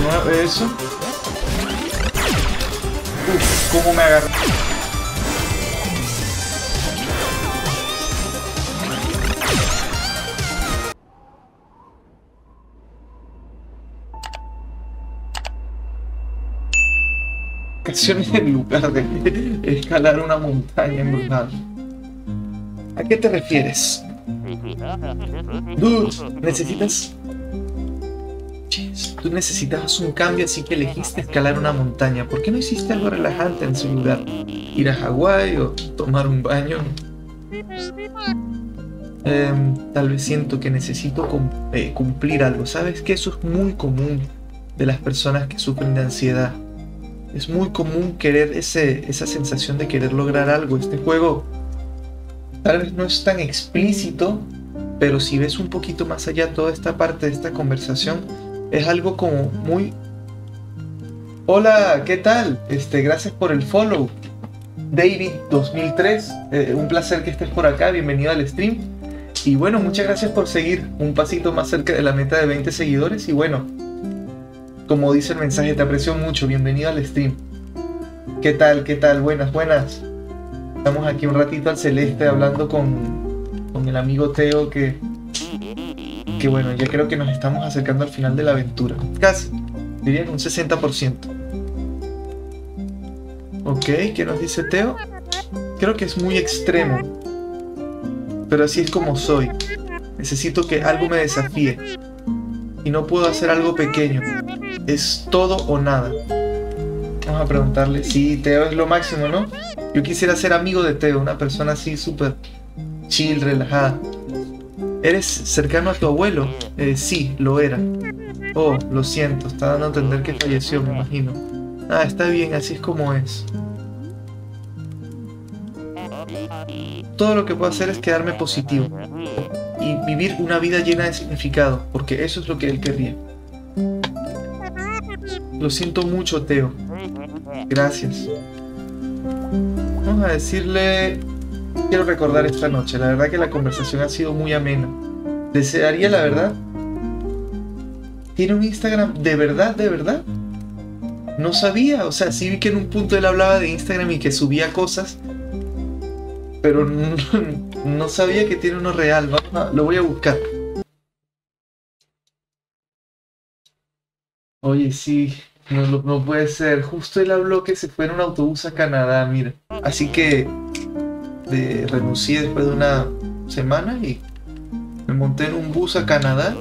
nuevo, eso. Uf, cómo me agarró. En lugar de escalar una montaña embrujada. ¿A qué te refieres? Dude, necesitas... Tú necesitabas un cambio, así que elegiste escalar una montaña. ¿Por qué no hiciste algo relajante en su lugar? ¿Ir a Hawái o tomar un baño? Tal vez siento que necesito cumplir algo. ¿Sabes que eso es muy común de las personas que sufren de ansiedad? Es muy común querer esa sensación de querer lograr algo. Este juego tal vez no es tan explícito, pero si ves un poquito más allá toda esta parte de esta conversación, es algo como muy... Hola, ¿qué tal? Gracias por el follow. David 2003, un placer que estés por acá, bienvenido al stream. Y bueno, muchas gracias por seguir un pasito más cerca de la meta de 20 seguidores. Y bueno, como dice el mensaje, te aprecio mucho, bienvenido al stream. ¿Qué tal? ¿Qué tal? Buenas, buenas. Estamos aquí un ratito al celeste hablando con el amigo Teo que bueno, ya creo que nos estamos acercando al final de la aventura. Casi, diría que un 60%. Ok, ¿qué nos dice Teo? Creo que es muy extremo, pero así es como soy. Necesito que algo me desafíe y no puedo hacer algo pequeño. Es todo o nada. Vamos a preguntarle. Sí, Teo es lo máximo, ¿no? Yo quisiera ser amigo de Teo, una persona así súper chill, relajada. ¿Eres cercano a tu abuelo? Sí, lo era. Oh, lo siento, está dando a entender que falleció, me imagino. Ah, está bien, así es como es. Todo lo que puedo hacer es quedarme positivo y vivir una vida llena de significado, porque eso es lo que él querría. Lo siento mucho, Teo. Gracias. Vamos a decirle... Quiero recordar esta noche. La verdad que la conversación ha sido muy amena. Desearía, la verdad... ¿Tiene un Instagram de verdad, de verdad? No sabía. O sea, sí vi que en un punto él hablaba de Instagram y que subía cosas, pero no sabía que tiene uno real. Lo voy a buscar. Oye, sí, no puede ser. Justo él habló que se fue en un autobús a Canadá, mira. Así que renuncié después de una semana y me monté en un bus a Canadá.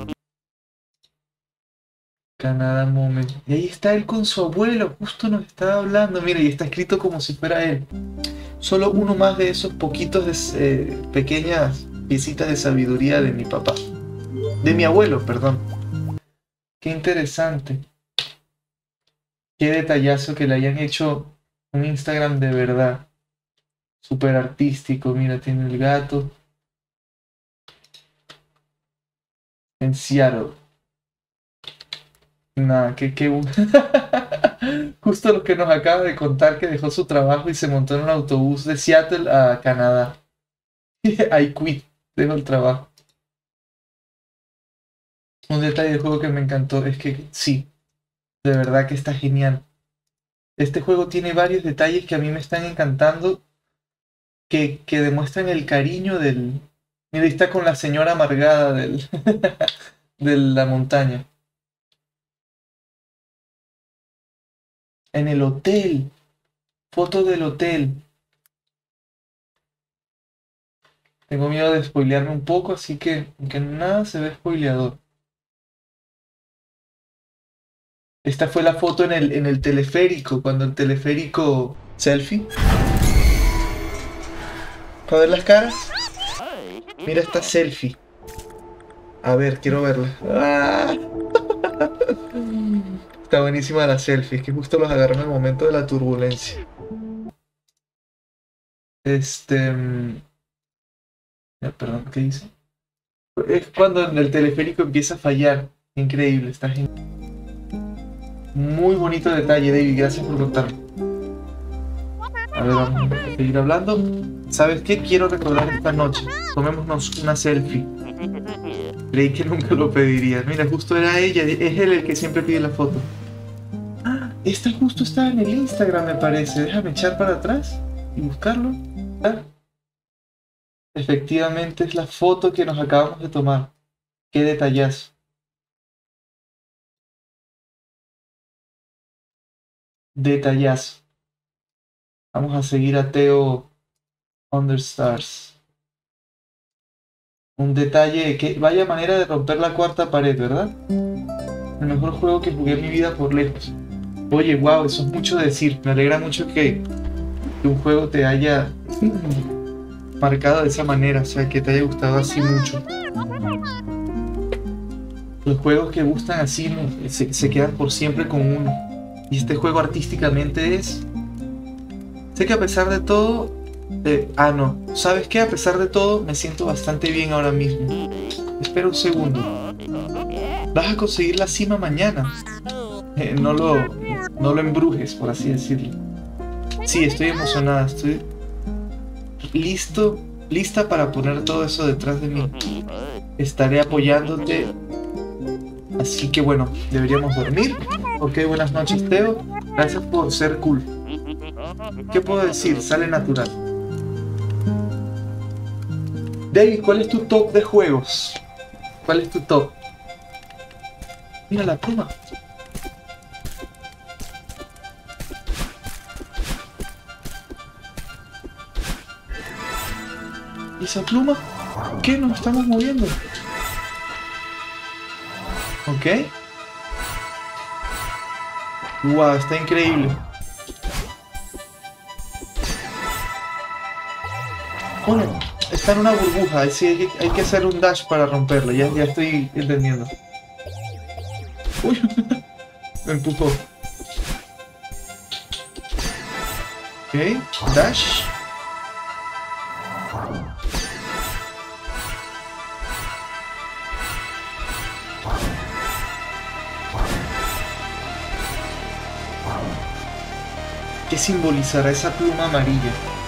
Canadá Moment. Y ahí está él con su abuelo, justo nos estaba hablando. Mira, y está escrito como si fuera él. Solo uno más de esos poquitos pequeñas piecitas de sabiduría de mi papá. De mi abuelo, perdón. Qué interesante. Qué detallazo que le hayan hecho un Instagram de verdad. Súper artístico. Mira, tiene el gato. En Seattle. Nada, qué Justo lo que nos acaba de contar, que dejó su trabajo y se montó en un autobús de Seattle a Canadá. I quit. Dejo el trabajo. Un detalle del juego que me encantó es que sí, de verdad que está genial. Este juego tiene varios detalles que a mí me están encantando, que demuestran el cariño del... Mira, ahí está con la señora amargada de la montaña. En el hotel. Foto del hotel. Tengo miedo de spoilearme un poco, así que nada se ve spoileador. Esta fue la foto en el teleférico, cuando el teleférico... Selfie. ¿Para ver las caras? Mira esta selfie. A ver, quiero verla. ¡Ah! Está buenísima la selfie, es que justo los agarró en el momento de la turbulencia. Perdón, ¿qué dice? Es cuando el teleférico empieza a fallar. Increíble, está genial. Muy bonito detalle, David, gracias por contarme. A ver, vamos a seguir hablando. ¿Sabes qué? Quiero recordar esta noche. Tomémonos una selfie. Creí que nunca lo pedirías. Mira, justo era ella. Es él el que siempre pide la foto. Esta justo está en el Instagram, me parece. Déjame echar para atrás y buscarlo. Ah, efectivamente es la foto que nos acabamos de tomar. Qué detallazo. Detallazo. Vamos a seguir a Teo Understars. Un detalle que vaya manera de romper la cuarta pared, ¿verdad? El mejor juego que jugué en mi vida por lejos. Oye, wow, eso es mucho decir. Me alegra mucho que un juego te haya marcado de esa manera, o sea, que te haya gustado así mucho. Los juegos que gustan así se quedan por siempre con uno. Y este juego artísticamente es... Sé que a pesar de todo... no. ¿Sabes qué? A pesar de todo, me siento bastante bien ahora mismo. Espera un segundo. Vas a conseguir la cima mañana. No lo embrujes, por así decirlo. Sí, estoy emocionada. Estoy lista para poner todo eso detrás de mí. Estaré apoyándote. Así que bueno, deberíamos dormir. Ok, buenas noches, Teo. Gracias por ser cool. ¿Qué puedo decir? Sale natural. David, ¿cuál es tu top de juegos? ¿Cuál es tu top? Mira la pluma. ¿Y esa pluma? ¿Qué? Nos estamos moviendo. Ok. Wow, está increíble. Bueno, está en una burbuja, así hay que hacer un dash para romperla, ya estoy entendiendo. Uy, me empujó. Ok, dash. ¿Qué simbolizará esa pluma amarilla?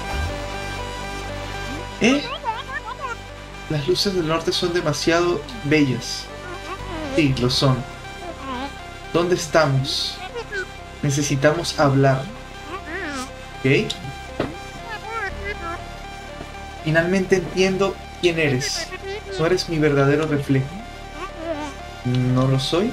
Las luces del norte son demasiado bellas. Sí, lo son. ¿Dónde estamos? Necesitamos hablar. ¿Ok? Finalmente entiendo quién eres. No eres mi verdadero reflejo. ¿No lo soy?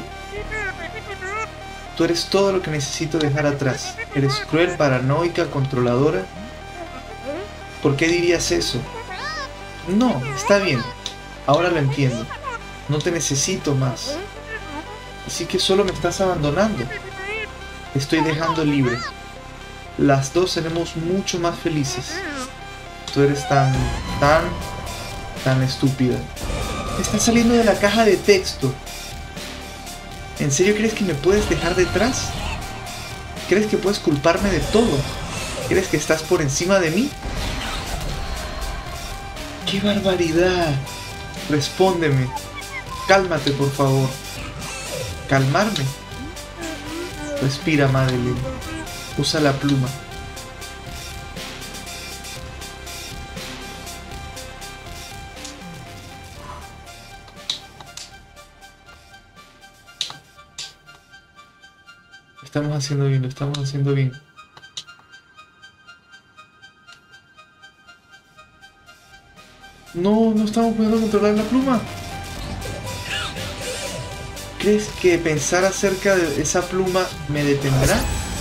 Tú eres todo lo que necesito dejar atrás. Eres cruel, paranoica, controladora. ¿Por qué dirías eso? No, está bien. Ahora lo entiendo. No te necesito más. Así que solo me estás abandonando. Te estoy dejando libre. Las dos seremos mucho más felices. Tú eres tan estúpida. Estás saliendo de la caja de texto. ¿En serio crees que me puedes dejar detrás? ¿Crees que puedes culparme de todo? ¿Crees que estás por encima de mí? ¡Qué barbaridad! Respóndeme. Cálmate, por favor. ¿Calmarme? Respira, Madeleine. Usa la pluma. Estamos haciendo bien, lo estamos haciendo bien. No estamos pudiendo controlar la pluma. ¿Crees que pensar acerca de esa pluma me detendrá?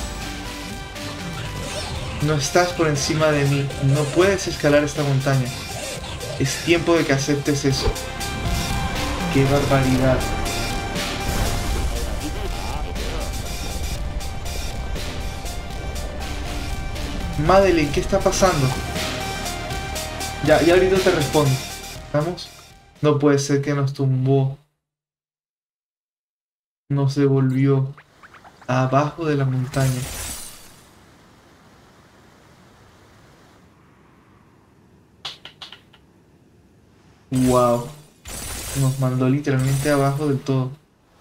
No estás por encima de mí. No puedes escalar esta montaña. Es tiempo de que aceptes eso. ¡Qué barbaridad! Madeleine, ¿qué está pasando? Ya ahorita te respondo. ¿Vamos? No puede ser que nos tumbó. Nos devolvió abajo de la montaña. Wow. Nos mandó literalmente abajo del todo.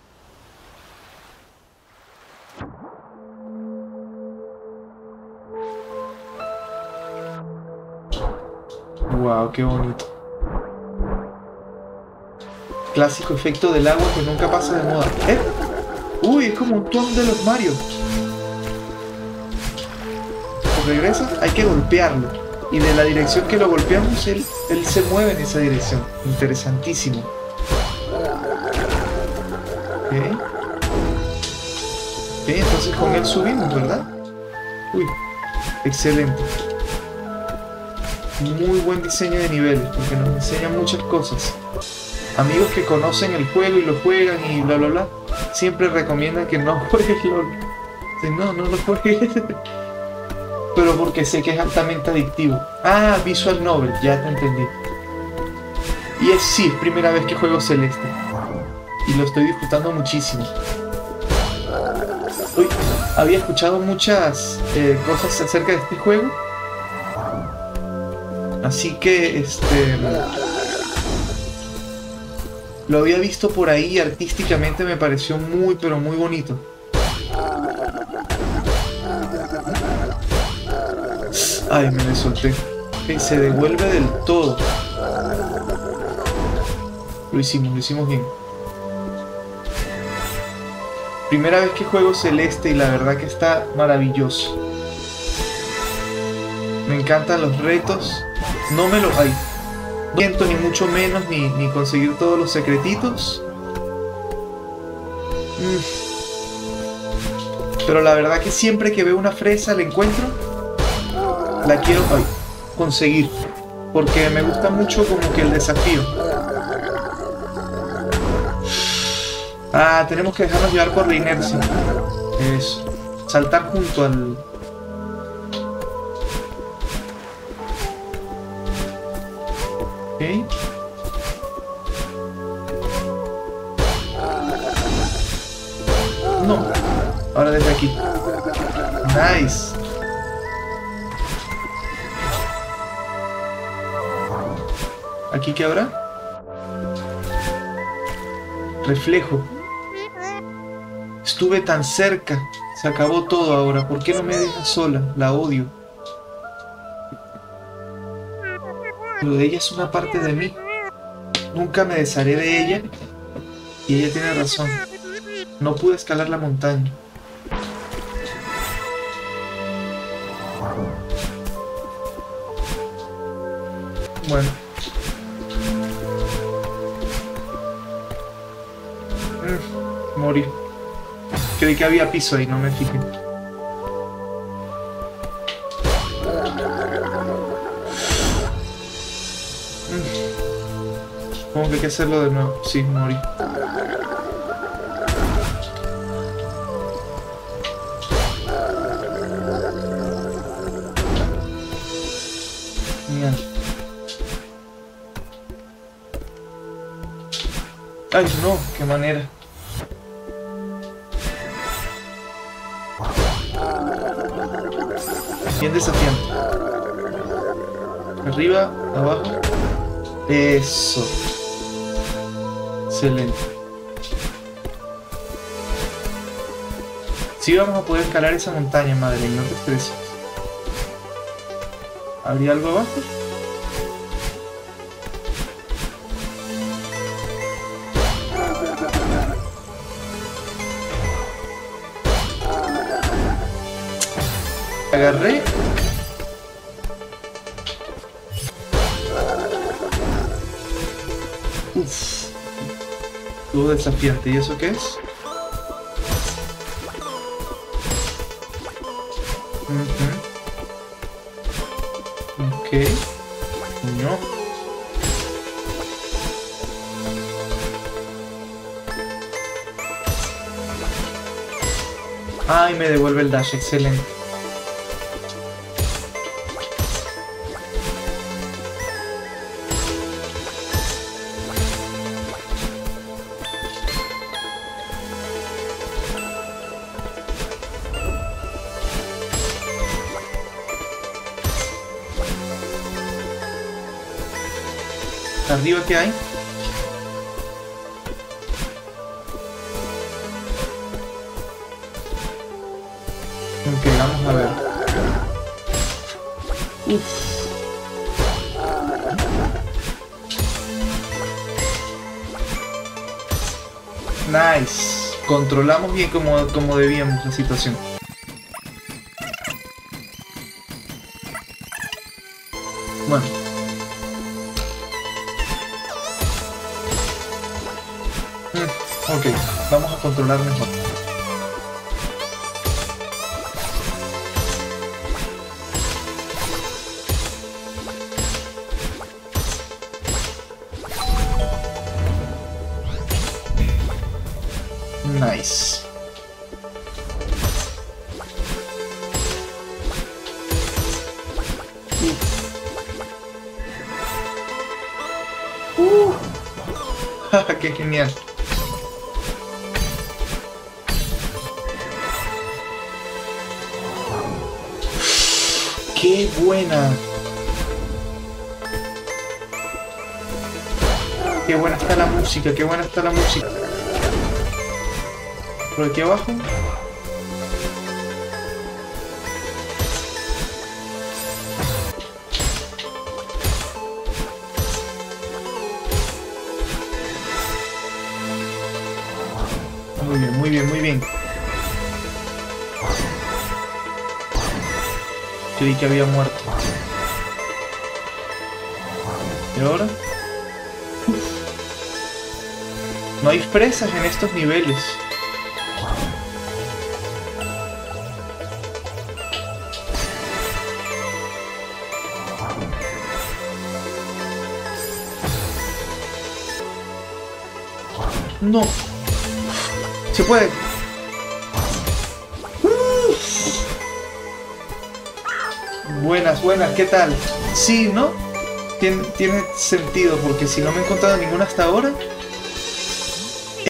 Wow, qué bonito. Clásico efecto del agua que nunca pasa de moda. Uy, es como un clon de los Mario. regresa, hay que golpearlo. Y de la dirección que lo golpeamos, él se mueve en esa dirección. Interesantísimo. Ok. Ok, entonces con él subimos, ¿verdad? Uy, excelente. Muy buen diseño de niveles, porque nos enseña muchas cosas. Amigos que conocen el juego y lo juegan y bla bla bla, siempre recomiendan que no juegues LOL. No lo juegues. Pero porque sé que es altamente adictivo. Ah, Visual Novel, ya te entendí. Y sí, es primera vez que juego Celeste. Y lo estoy disfrutando muchísimo. Uy, había escuchado muchas cosas acerca de este juego. Así que, lo había visto por ahí y artísticamente me pareció muy, pero muy bonito. Ay, me solté. Okay, se devuelve del todo. Lo hicimos bien. Primera vez que juego Celeste y la verdad que está maravilloso. Me encantan los retos. No me lo... Ay, no siento ni mucho menos ni conseguir todos los secretitos. Pero la verdad que siempre que veo una fresa la encuentro, la quiero conseguir, porque me gusta mucho como que el desafío. Ah, tenemos que dejarnos llevar por la inercia. Eso. Saltar junto al... Ok. No. Ahora desde aquí. Nice. ¿Aquí qué habrá? Reflejo. Estuve tan cerca. Se acabó todo ahora. ¿Por qué no me dejas sola? La odio. Pero de ella es una parte de mí. Nunca me desharé de ella. Y ella tiene razón. No pude escalar la montaña. Bueno. Morí. Creí que había piso ahí, no me fijé. Supongo que hay que hacerlo de nuevo. Sí, morí. Genial. Ay, no, qué manera. Bien desafiante. Arriba, abajo. Eso. Excelente. Sí vamos a poder escalar esa montaña, madre, no te estreses. ¿Habría algo abajo? Agarré. Uff. Estuvo desafiante. ¿Y eso qué es? Ok. No. Ay, me devuelve el dash. Excelente. ¿Arriba qué hay? Ok, vamos a ver. Uf. Nice. Controlamos bien como debíamos la situación. Bueno. Ok, vamos a controlar mejor. Nice. ¡Qué genial! ¡Qué buena! ¡Qué buena está la música! ¡Qué buena está la música! Por aquí abajo. Muy bien, muy bien, muy bien. Creí que había muerto. ¿Y ahora? No hay presas en estos niveles. No. Se puede. Buenas, buenas, ¿qué tal? Sí, ¿no? Tiene sentido, porque si no me he encontrado ninguna hasta ahora,